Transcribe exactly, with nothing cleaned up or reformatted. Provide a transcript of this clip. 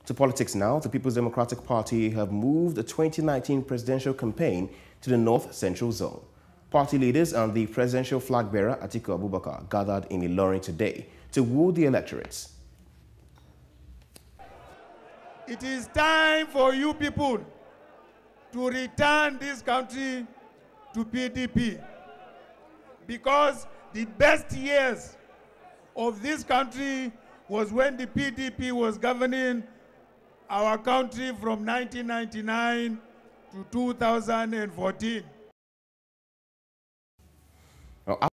To politics now, the People's Democratic Party have moved the twenty nineteen presidential campaign to the North Central Zone. Party leaders and the presidential flag bearer, Atiku Abubakar, gathered in Ilorin today to woo the electorates. It is time for you people to return this country to P D P, because the best years of this country was when the P D P was governing our country from nineteen ninety-nine to two thousand fourteen.